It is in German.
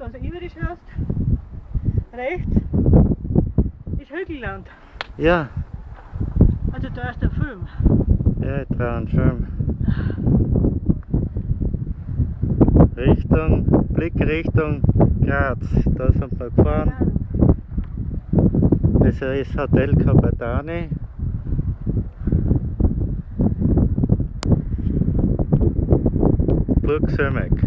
ganz irisch schaust, rechts ist Hügelland. Ja. Also da ist der Film. Ja, ich traue einen Film. Blick Richtung Graz, da sind wir gefahren. Das ist Hotel Cabadani. Burg Sömek.